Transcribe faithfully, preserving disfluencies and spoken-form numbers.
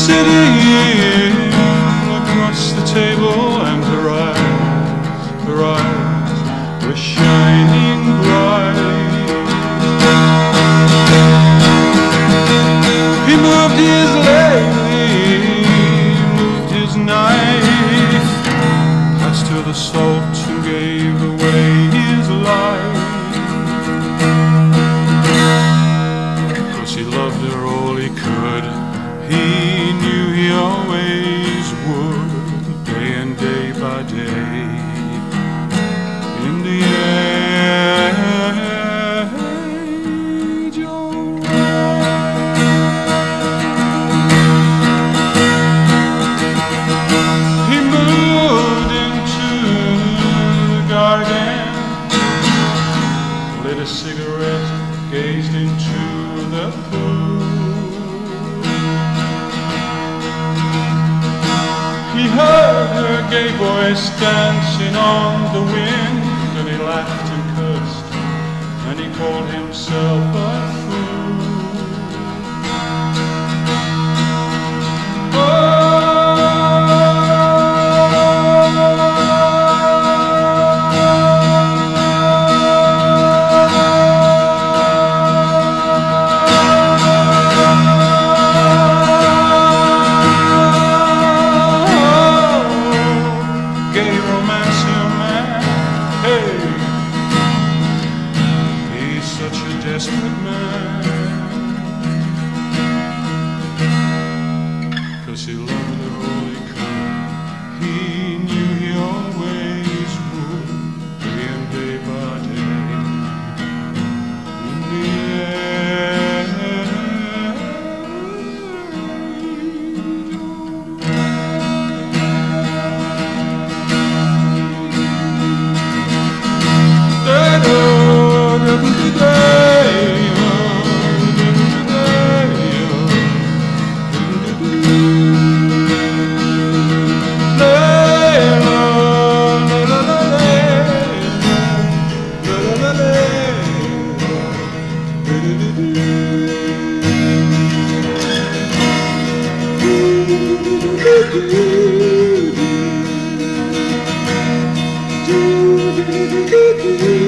sitting across the table, and her eyes, her eyes were shining bright. He moved his leg, moved his knife, passed her the salt and gave away his life. 'Cause he loved her all he could, he knew he always would, day and day by day. In the age old he moved into the garden, lit a cigarette, gazed into the pool. He heard her gay voice dancing on the wind, and he laughed and cursed, and he called himself a fool. Desperate man, 'cause he loved her all he could, he knew he always would, day and day by day. In the do do do do do.